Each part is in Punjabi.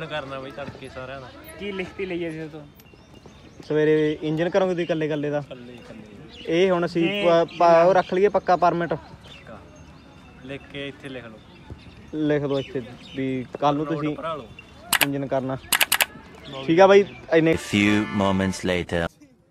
करना बई तड़के सारा दा की लिखती लईए सी तो सवेरे इंजन करोगे तुसीं कल्ले कल्ले दा कल्ले ਇਹ ਹੁਣ ਅਸੀਂ ਉਹ ਰੱਖ ਲਈਏ ਪੱਕਾ ਪਰਮਿਟ ਲਿਖ ਕੇ ਇੱਥੇ ਲਿਖ ਲਓ ਲਿਖ ਦੋ ਇੱਥੇ ਵੀ ਕੱਲ ਨੂੰ ਤੁਸੀਂ ਇੰਜਨ ਕਰਨਾ ਠੀਕ ਆ ਬਾਈ ਇੰਨੇ few moments later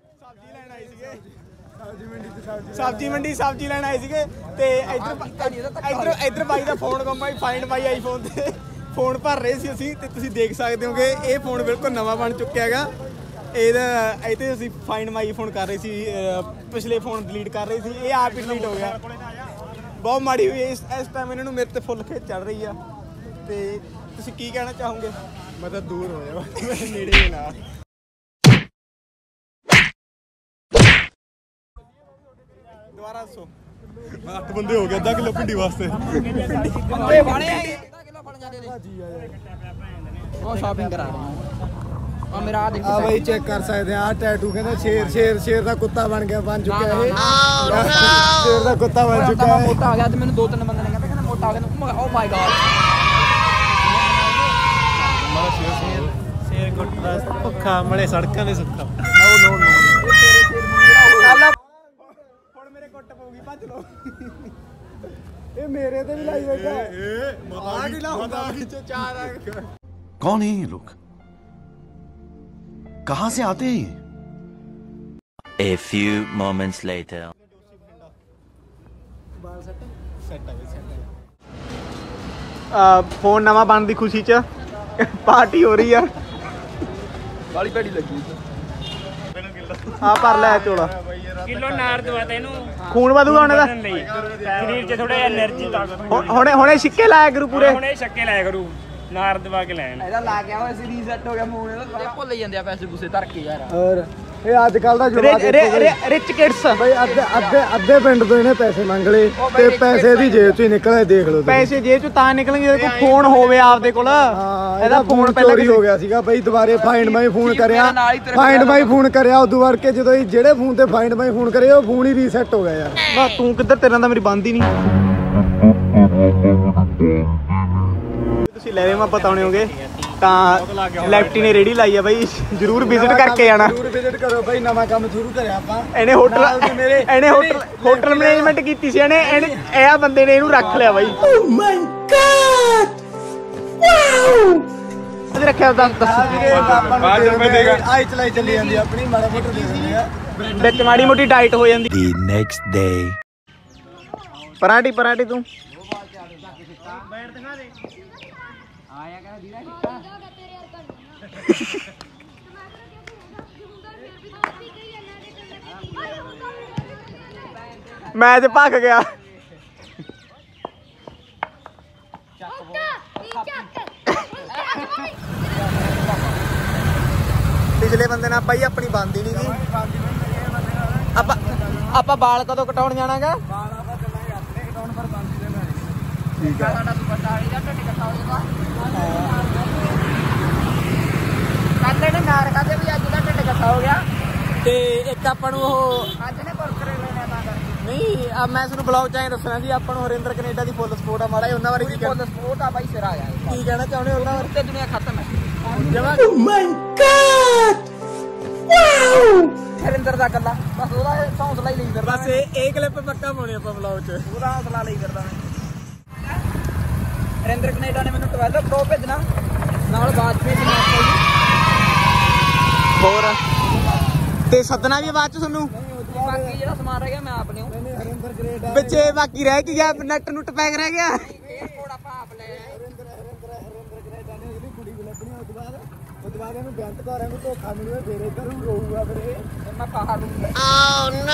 ਸਬਜ਼ੀ ਮੰਡੀ ਸਬਜ਼ੀ ਲੈਣ ਆਏ ਸੀਗੇ ਤੇ ਇੱਧਰ ਬਾਈ ਦਾ ਫੋਨ ਗੁੰਮ ਬਾਈ ਫਾਈਂਡ ਬਾਈ ਆਈਫੋਨ ਤੇ ਫੋਨ ਭਰ ਰਹੇ ਸੀ ਅਸੀਂ ਤੇ ਤੁਸੀਂ ਦੇਖ ਸਕਦੇ ਹੋਗੇ ਇਹ ਫੋਨ ਬਿਲਕੁਲ ਨਵਾਂ ਬਣ ਚੁੱਕਿਆ ਹੈਗਾ ਇਹ ਤੇ ਅਸੀਂ ਫਾਈਂਡ ਮਾਈ ਫੋਨ ਕਰ ਰਹੇ ਸੀ ਪਿਛਲੇ ਫੋਨ ਡਿਲੀਟ ਕਰ ਰਹੇ ਸੀ ਇਹ ਆਪ ਹੀ ਡਿਲੀਟ ਹੋ ਗਿਆ ਬਹੁਤ ਮਾੜੀ ਹੋਈ ਇਸ ਟਾਈਮ ਇਹਨਾਂ ਨੂੰ ਮੇਰੇ ਤੇ ਫੁੱਲ ਖੇਚ ਚੜ ਰਹੀ ਆ ਤੇ ਤੁਸੀਂ ਕੀ ਕਹਿਣਾ ਚਾਹੋਗੇ ਮੈਂ ਤਾਂ ਦੂਰ ਹੋ ਜਾ ਨੇੜੇ ਹੀ ਨਾ ਦੁਬਾਰਾ ਸੋ 8 ਬੰਦੇ ਹੋ ਗਏ ਅੱਧਾ ਕਿਲੋ ਭਿੰਡੀ ਵਾਸਤੇ ਬੰਦੇ ਬਾਣੇ ਆ ਅੱਧਾ ਕਿਲੋ ਫੜ ਜਾਂਦੇ ਨੇ ਉਹ ਸ਼ਾਪਿੰਗ ਕਰਾ ਰਹੇ ਆ ਮੇਰਾ ਆ ਦੇਖੋ ਆ ਬਈ ਚੈੱਕ ਕਰ ਸਕਦੇ ਆ ਟੈਟੂ ਕਹਿੰਦਾ ਸ਼ੇਰ ਦਾ ਕੁੱਤਾ ਬਣ ਚੁੱਕਿਆ ਇਹ ਸ਼ੇਰ ਦਾ ਕੁੱਤਾ ਬਣ ਚੁੱਕਾ ਹੈ ਮੋਟਾ ਆ ਗਿਆ ਤੇ ਮੈਨੂੰ 2-3 ਬੰਦੇ ਨੇ ਕਹਿੰਦਾ ਮੋਟਾ ਆ ਗਿਆ ਓ ਮਾਈ ਗॉड ਸ਼ੇਰ ਕੁੱਟਦਾ ਭੁੱਖਾ ਮਲੇ ਸੜਕਾਂ ਦੇ ਸੁੱਖਾ ਨੋ ਹੁਣ ਮੇਰੇ ਕੁੱਟ ਪਊਗੀ ਭੱਜ ਲੋ ਇਹ ਮੇਰੇ ਤੇ ਵੀ ਲਾਈ ਬੈਠਾ ਆ ਕੀ ਲਾਉਂਦਾ ਵਿੱਚੋਂ ਚਾਰ ਆ कौन है ये लोग कहां से आते हैं a few moments later phone ਨਵਾਂ ਬਣਨ ਦੀ ਖੁਸ਼ੀ ਚ ਪਾਰਟੀ ਹੋ ਰਹੀ ਆ ਵਾਲੀ ਭੈੜੀ ਲੱਗੀ ਆ ਭਰ ਲੈ ਚੋਲਾ ਕਿਲੋ ਨਾਰ ਦਵਾ ਦੇ ਇਹਨੂੰ ਖੂਨ ਵਧੂਗਾ ਹੁਣ ਇਹਦਾ ਸਰੀਰ 'ਚ ਥੋੜਾ એનર્ਜੀ ਤਾਕਤ ਹੁਣੇ ਛਿੱਕੇ ਲਾਇਆ ਕਰੂ ਪੂਰੇ ਹੁਣੇ ਛੱਕੇ ਲਾਇਆ ਕਰੂ ਨਾਰ ਦਵਾ ਕੇ ਲੈਣ ਇਹਦਾ ਲਾ ਗਿਆ ਹੋਇਆ ਸੀ ਰੀਸੈਟ ਹੋ ਗਿਆ ਫੋਨ ਇਹਦਾ ਭੁੱਲ ਜਾਂਦੇ ਆ ਪੈਸੇ ਪੂਸੇ ਧਰ ਕੇ ਯਾਰ ਹੋਰ ਇਹ ਅੱਜ ਕੱਲ ਦਾ ਜੁਗਾ ਰਿਚ ਕਿਡਸ ਬਈ ਅੱਧੇ ਪਿੰਡ ਤੋਂ ਇਹਨੇ ਪੈਸੇ ਮੰਗ ਲਏ ਤੇ ਪੈਸੇ ਦੀ ਜੇਬ ਚੋਂ ਹੀ ਨਿਕਲੇ ਦੇਖ ਲਓ ਪੈਸੇ ਜੇਬ ਚੋਂ ਤਾਂ ਨਿਕਲਣਗੇ ਜੇ ਕੋਈ ਫੋਨ ਹੋਵੇ ਆਪਦੇ ਕੋਲ ਇਹਦਾ ਫੋਨ ਪਹਿਲਾਂ ਚੋਰੀ ਹੋ ਗਿਆ ਸੀਗਾ ਬਈ ਦੁਬਾਰੇ ਫਾਈਂਡ ਮਾਈ ਫੋਨ ਕਰਿਆ ਉਦੋਂ ਵਾਰ ਕੇ ਜਦੋਂ ਜਿਹੜੇ ਫੋਨ ਤੇ ਫਾਈਂਡ ਮਾਈ ਫੋਨ ਕਰੇ ਉਹ ਫੋਨ ਹੀ ਰੀਸੈਟ ਹੋ ਗਿਆ ਯਾਰ ਵਾ ਤੂੰ ਕਿੱਧਰ ਤੇਰਾ ਤਾਂ ਮੇਰੀ ਬੰਦ ਹੀ ਨਹੀਂ ਤੁਸੀਂ ਲੈਵੇ ਮੈਂ ਬਤਾਉਣੇ ਹੋਗੇ ਤਾਂ ਲੈਫਟੀ ਨੇ ਰੇੜੀ ਲਾਈ ਆ ਬਾਈ ਜਰੂਰ ਵਿਜ਼ਿਟ ਕਰਕੇ ਆਣਾ ਜਰੂਰ ਵਿਜ਼ਿਟ ਕਰੋ ਬਾਈ ਨਵਾਂ ਕੰਮ ਸ਼ੁਰੂ ਕਰਿਆ ਆਪਾਂ ਇਹਨੇ ਹੋਟਲ ਮੈਨੇਜਮੈਂਟ ਕੀਤੀ ਸੀ ਇਹਨੇ ਇਹ ਬੰਦੇ ਨੇ ਇਹਨੂੰ ਰੱਖ ਲਿਆ ਬਾਈ ਓ ਮਾਈ ਗॉड ਵਾਓ ਅਜੇ ਰੱਖਿਆ ਦੱਸ 5 ਰੁਪਏ ਦੇਗਾ ਆਈ ਚਲਾਈ ਚੱਲੀ ਜਾਂਦੀ ਆਪਣੀ ਮਾੜਾ ਮੋਟਾ ਦੇ ਦਿੰਦੇ ਆ ਵਿੱਚ ਮਾੜੀ ਮੋਟੀ ਡਾਈਟ ਹੋ ਜਾਂਦੀ the next day ਪਰਾਂਠੀ ਤੂੰ ਆਇਆ ਕਹਿੰਦਾ ਦੀਦਾ ਕਿੱਤਾ ਮੈਚ ਭੱਗ ਗਿਆ ਪਿਛਲੇ ਬੰਦੇ ਨਾਲ ਬਾਈ ਆਪਣੀ ਬੰਦੀ ਨਹੀਂ ਗਈ ਆਪਾਂ ਬਾਲ ਕਦੋਂ ਕਟਾਉਣ ਜਾਣਾਗਾ ਬਾਲ ਆਪਾਂ ਚੱਲਾਂਗੇ ਆਪਣੇ ਕਟਾਉਣ ਪਰ ਬੰਦੀ ਦੇ ਨਾਲ ਠੀਕ ਆ ਸਾਡਾ ਸੁਪਰਸਟਾਰ ਇਹਦਾ ਢੱਡ ਇਕੱਠਾ ਹੋ ਜਾਊਗਾ ਕੱਲੇ ਨੇ ਨਾਰ ਕਾਦੇ ਵੀ ਅੱਜ ਦਾ ਢੱਡ ਇਕੱਠਾ ਹੋ ਗਿਆ ਤੇ ਇੱਕ ਆਪਾਂ ਨੂੰ ਉਹ ਅੱਜ ਨੇ ਕੁਰਕਰੇ ਲੈਣੇ ਤਾਂ ਕਰਕੇ ਨਹੀਂ ਆ ਮੈਂ ਤੁਹਾਨੂੰ ਬਲੌਗ ਚ ਐਂ ਦੱਸਣਾ ਸੀ ਆਪਾਂ ਨੂੰ ਹਰਿੰਦਰ ਕੈਨੇਡਾ ਦੀ ਫੁੱਲ ਸਪੋਰਟ ਆ ਮਾੜਾ ਉਹਨਾਂ ਬਾਰੇ ਕੀ ਫੁੱਲ ਸਪੋਰਟ ਆ ਬਾਈ ਸਿਰ ਆ ਗਿਆ ਕੀ ਕਹਿਣਾ ਚਾਹੁੰਦੇ ਉਹਨਾਂ ਬਾਰੇ ਤੇ ਦੁਨੀਆ ਖਤਮ ਹੈ ਜਮਾ oh my god wow Harinder ਦਾ ਕੱਲਾ ਬਸ ਉਹਦਾ ਹੌਸਲਾ ਹੀ ਲਈ ਫਿਰਦਾ ਬਸ ਇਹ ਕਲਿੱਪ ਪੱਕਾ ਪਾਉਣੇ ਆਪਾਂ ਬਲੌਗ ਚ ਉਹਦਾ ਹੌਸਲਾ ਲਈ ਫਿਰਦਾ ਹਰਿੰਦਰ ਕੈਨੇਡਾ ਨੇ ਮੈਨੂੰ 12 ਪ੍ਰੋ ਭੇਜਣਾ ਨਾਲ ਬਾਅਦ ਵਿੱਚ ਹੋਰ ਤੇ ਸੱਦਣਾ ਵੀ ਬਾਅਦ ਚ ਤੁਹਾਨੂੰ ਬਾਕੀ ਜਿਹੜਾ ਸਮਾਨ ਰਹਿ ਗਿਆ ਮੈਂ ਆਪ ਲਿਆਉਂ ਹਰਿੰਦਰ ਕੈਨੇਡਾ ਵਿੱਚ ਬਾਕੀ ਰਹਿ ਕੀ ਗਿਆ ਨੈਟ ਨੁੱਟ ਪੈਕ ਰਹਿ ਗਿਆ ਕੋੜਾ ਭਾਪ ਲੈ ਹਰਿੰਦਰ ਕੈਨੇਡਾ ਨੇ ਉਹਦੀ ਕੁੜੀ ਵੀ ਲੱਭਣੀ ਉਸ ਤੋਂ ਬਾਅਦ ਇਹਨੂੰ ਬੇਅੰਤ ਕਰਾਂ ਨੂੰ ਧੋਖਾ ਮਿਲੂਗਾ ਫੇਰ ਇੱਧਰ ਨੂੰ ਰੋਊਗਾ ਫਿਰ ਮੈਂ ਪਹਾੜ ਨੂੰ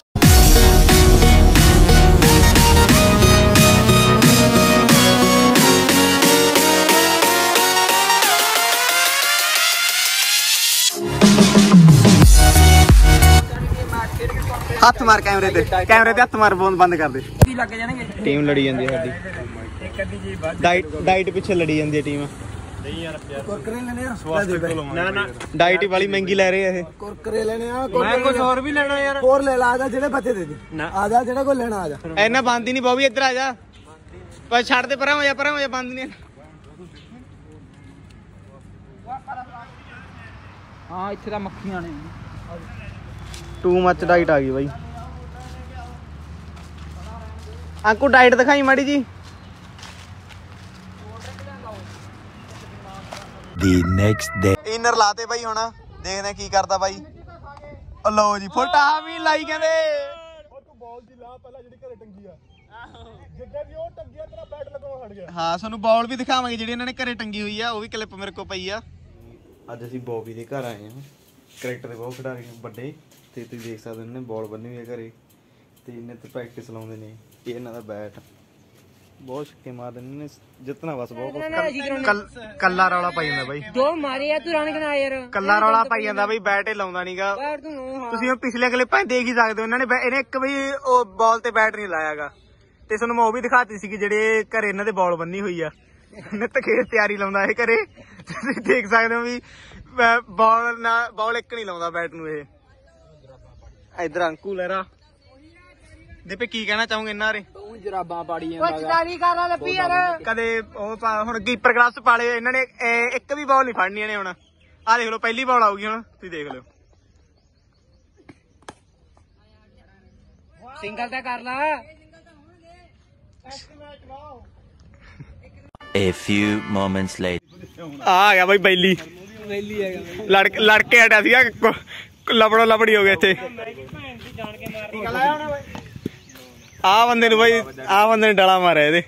हथ मार कैमरे ते हथ मार फोन बंद कर दे टीम लड़ी जाती है साडी डाइट पिछे लड़ी जाती है टीम डाइट वाली महंगी ले रहे हैं कुरकुरे लेने मैं कुछ और भी लेना यार और ले ला आजा जेड़े बचे दे दे आजा जेड़ा कोई लेना आजा इन्ना बंद ही नहीं बॉबी इधर आजा पर छड़ दे परा हो जा बंद नहीं ਹਾਂ ਇੱਥੇ ਤਾਂ ਮੱਖੀਆਂ ਨੇ ਟੂ ਮੱਚ ਡਾਈਟ ਆ ਗਈ ਬਾਈ। ਅੰਕੂ ਡਾਈਟ ਦਿਖਾਈ ਮਾੜੀ ਜੀ। The next day. ਇਨਰ ਲਾਤੇ ਬਾਈ, ਹੁਣ ਦੇਖਦੇ ਕੀ ਕਰਦਾ ਬਾਈ। ਲਓ ਜੀ ਫੁੱਟਾ ਵੀ ਲਾਈ ਕਹਿੰਦੇ। ਉਹ ਤੂੰ ਬਾਲ ਦੀ ਲਾ ਪਹਿਲਾਂ ਜਿਹੜੀ ਘਰੇ ਟੰਗੀ ਆ। ਜਿੱਦਾਂ ਵੀ ਉਹ ਟੰਗਿਆ ਤੇਰਾ ਬੈਟ ਲੱਗਣਾ ਹਟ ਗਿਆ। ਹਾਂ ਤੁਹਾਨੂੰ ਬਾਲ ਵੀ ਦਿਖਾਵਾਂਗੇ ਜਿਹੜੀ ਇਹਨਾਂ ਨੇ ਘਰੇ ਟੰਗੀ ਹੋਈ ਆ, ਉਹ ਵੀ ਕਲਿੱਪ ਮੇਰੇ ਕੋਲ ਪਈ ਆ। ਅੱਜ ਅਸੀਂ ਬੌਬੀ ਦੇ ਘਰ ਆਏ ਹਾਂ। ਕ੍ਰਿਕਟ ਦੇ ਬਹੁਤ ਖਿਡਾਰੀ ਵੱਡੇ ਤੇ ਤੁਸੀਂ ਦੇਖ ਸਕਦੇ ਹੋ ਇਹਨਾਂ ਨੇ ਬਾਲ ਬੰਨੀ ਹੋਈ ਆ ਘਰੇ ਤੇ ਇਹਨੇ ਤੇ ਪ੍ਰੈਕਟਿਸ ਲਾਉਂਦੇ ਨੇ। ਇਹ ਇਹਨਾਂ ਦਾ ਬੈਟ ਬਹੁਤ ਛੱਕੇ ਮਾਰਦੇ ਨੇ, ਜਿੱਤਣਾ ਬਸ ਬਹੁਤ ਕੱਲਾ ਰੌਲਾ ਪਾਈ ਜਾਂਦਾ ਬਾਈ। ਦੋ ਮਾਰੇ ਆ ਤੂੰ ਰਨ ਕਨਾ ਯਾਰ, ਕੱਲਾ ਰੌਲਾ ਪਾਈ ਜਾਂਦਾ ਬਈ, ਬੈਟ ਹੀ ਲਾਉਂਦਾ ਨਹੀਂਗਾ। ਤੁਸੀਂ ਉਹ ਪਿਛਲੇ ਕਲਿੱਪਾਂ ਦੇਖ ਹੀ ਸਕਦੇ ਹੋ, ਇਹਨਾਂ ਨੇ ਇਹਨੇ ਇੱਕ ਵੀ ਉਹ ਬਾਲ ਤੇ ਬੈਟ ਨਹੀਂ ਲਾਇਆਗਾ। ਤੇ ਤੁਹਾਨੂੰ ਮੈਂ ਉਹ ਵੀ ਦਿਖਾਤੀ ਸੀਗੀ ਜਿਹੜੇ ਘਰੇ ਇਹਨਾਂ ਦੇ ਬਾਲ ਬੰਨੀ ਹੋਈ ਆ। ਨਿੱਤ ਖੇਤ ਤਿਆਰੀ ਲਾਉਂਦਾ ਇਹ ਘਰੇ, ਤੁਸੀਂ ਦੇਖ ਸਕਦੇ ਹੋ ਵੀ ਬਾਲ ਇੱਕ ਨਹੀਂ ਲਾਉਂਦਾ ਬੈਟ ਨੂੰ ਇਹ। ਇਧਰ ਅੰਕੂ ਲਹਿਰਾ ਦੀਪੇ ਕੀ ਕਹਿਣਾ ਚਾਹੂੰਗੇ ਇਹਨਾਂ ਬਾਰੇ? ਤੂੰ ਜਰਾਬਾਂ ਪਾੜੀ ਜਾਂਦਾ ਲੱਭੀ ਯਾਰ। ਕਦੇ ਉਹ ਹੁਣ ਕੀਪਰ ਗਲਾਸ ਪਾਲੇ ਇਹਨਾਂ ਨੇ, ਇੱਕ ਵੀ ਬਾਲ ਨਹੀਂ ਫੜਨੀ ਇਹਨੇ। ਹੁਣ ਆਹ ਦੇਖ ਲਓ ਪਹਿਲੀ ਬਾਲ ਆਊਗੀ, ਹੁਣ ਤੁਸੀਂ ਦੇਖ ਲਿਓ। ਸਿੰਗਲ ਤਾਂ ਕਰ ਲਾ। A few moments later. ਆ ਗਿਆ ਬਾਈ ਬੈਲੀ, ਲੜਕੇ ਹਟਿਆ ਸੀਗਾ, ਲਬੜੋ ਲਬੜੀ ਹੋ ਗਏ ਇੱਥੇ। ਆ ਬੰਦੇ ਨੂੰ ਬਾਈ, ਆ ਬੰਦੇ ਨੇ ਡਲਾ ਮਾਰਿਆ ਇਹਦੇ।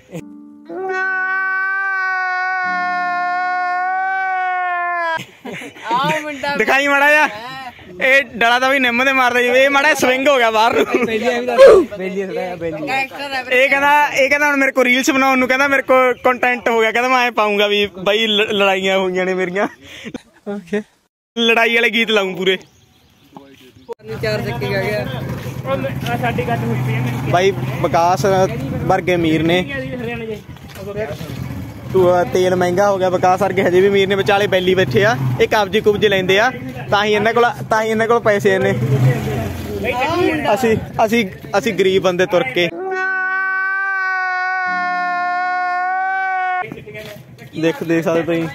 ਦਿਖਾਈ ਮਾੜਾ ਜਾ, ਇਹ ਡਲਾ ਤਾਂ ਬਈ ਨਿੰਮ ਦੇ ਮਾਰਦਾ ਜੀ। ਇਹ ਮਾੜਾ ਸਵਿੰਗ ਹੋ ਗਿਆ ਬਾਹਰ ਨੂੰ। ਇਹ ਕਹਿੰਦਾ ਹੁਣ ਮੇਰੇ ਕੋਲ ਰੀਲਸ ਬਣਾਉਣ ਨੂੰ, ਕਹਿੰਦਾ ਮੇਰੇ ਕੋਲ ਕੰਟੈਂਟ ਹੋ ਗਿਆ, ਕਹਿੰਦਾ ਮੈਂ ਐ ਪਾਉਂਗਾ ਵੀ ਬਾਈ ਲੜਾਈਆਂ ਹੋਈਆਂ ਨੇ ਮੇਰੀਆਂ, ਲੜਾਈ ਵਾਲੇ ਗੀਤ ਲਾਉਂ ਪੂਰੇ। ਬਾਈ ਵਿਕਾਸ ਵਰਗੇ ਅਮੀਰ ਨੇ, ਤੇਲ ਮਹਿੰਗਾ ਹੋ ਗਿਆ, ਵਿਕਾਸ ਵਰਗੇ ਹਜੇ ਵੀ ਅਮੀਰ ਨੇ, ਵਿਚਾਲੇ ਬੈਲੀ ਬੈਠੇ ਆ। ਇਹ ਕਬਜ਼ੇ ਕੁਬਜ਼ੇ ਲੈਂਦੇ ਆ, ਤਾਂ ਹੀ ਇਹਨਾਂ ਕੋਲ ਪੈਸੇ ਨੇ। ਅਸੀਂ ਗਰੀਬ ਬੰਦੇ ਤੁਰ ਕੇ ਦੇਖ ਸਕਦੇ ਤੁਸੀਂ।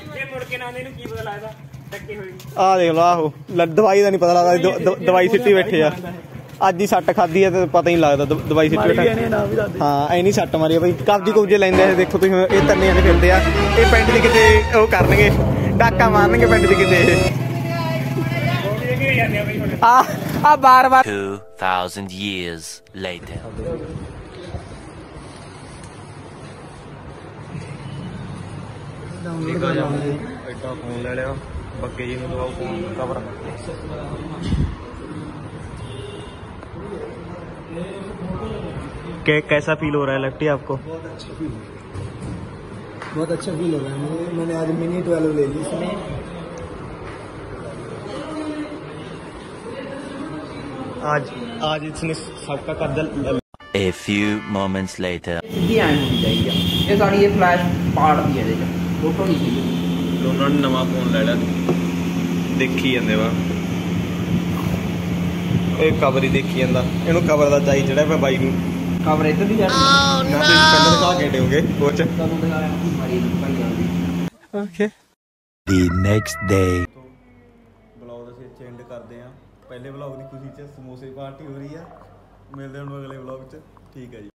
ਆਹ ਦੇਖ ਲਓ, ਆਹੋ ਦਵਾਈ ਦਾ ਨਹੀਂ ਪਤਾ ਲੱਗਦਾ, ਦਵਾਈ ਸਿੱਟੀ ਬੈਠੇ ਆ। ਅੱਜ ਹੀ ਸੱਟ ਖਾਦੀ ਆ ਤੇ ਪਤਾ ਹੀ ਨਹੀਂ ਲੱਗਦਾ ਦਵਾਈ ਸਿੱਟੀ ਬੈਠੇ। ਹਾਂ ਐ ਨਹੀਂ ਸੱਟ ਮਾਰੀ ਬਾਈ, ਕਬਜ਼ੀ ਕੁਬਜ਼ੇ ਲੈਂਦੇ ਆ। ਦੇਖੋ ਤੁਸੀਂ ਇਹ ਤੰਨੇ ਜਾਣੇ ਫਿਰਦੇ ਆ, ਇਹ ਪਿੰਡ ਦੇ ਕਿਤੇ ਉਹ ਕਰਨਗੇ, ਡਾਕਾ ਮਾਰਨਗੇ ਪਿੰਡ ਦੇ ਕਿਤੇ। ਆ ਬਾਰ-ਬਾਰ 2000 years later. ਐਡਾ ਫੋਨ ਲੈ ਲਿਆ, ਬੱਗੇ ਜੀ ਨੂੰ ਦਵਾਓ ਫੋਨ ਕਵਰ। कैसा फील हो रहा है लेफ्टी आपको? बहुत अच्छा फील हो रहा है। मैंने आज मिनी 12 ले ली इसमें। आज इसने सबका कर्जा। A few moments later. ਸਿੱਧੀ ਐਂ ਹੋਣੀ ਚਾਹੀਦੀ ਆ। ਇਹ ਸਾਡੀ ਇਹ ਫਲੈਸ਼ ਪਾੜਦੀ ਹੈ, ਇਹਦੇ ਚ ਫੋਟੋ ਨਹੀਂ ਸੀ। ਉਹਨਾਂ ਨੇ ਨਵਾਂ ਫੋਨ ਲੈ ਲਿਆ, ਦੇਖੀ ਜਾਂਦੇ ਵਾ। ਇਹ ਕਵਰ ਹੀ ਦੇਖੀ ਜਾਂਦਾ, ਇਹਨੂੰ ਕਵਰ ਦਾ ਚਾਈ ਜਿਹੜਾ ਪਿਆ ਬਾਈ ਨੂੰ। ਕਵਰ ਇੱਧਰ ਦੀ ਜਾਂਦੀ ਨਾ ਤੁਸੀਂ ਪਹਿਲਾਂ ਦਿਖਾ ਕੇ ਦਿਓਗੇ ਕੋਚ। ਤੁਹਾਨੂੰ ਦਿਖਾਇਆ ਮਾਰੀ ਭਾਈ ਜਾਂਦੀ। Okay The next day. Blog ਅਸੀਂ ਇੱਥੇ ਐਂਡ ਕਰਦੇ ਆ। ਪਹਿਲੇ ਬਲੌਗ ਦੀ ਖੁਸ਼ੀ 'ਚ ਸਮੋਸੇ ਪਾਰਟੀ ਹੋ ਰਹੀ ਆ। ਮਿਲਦੇ ਹਾਂ ਅਗਲੇ ਬਲੌਗ 'ਚ। ਠੀਕ ਹੈ ਜੀ।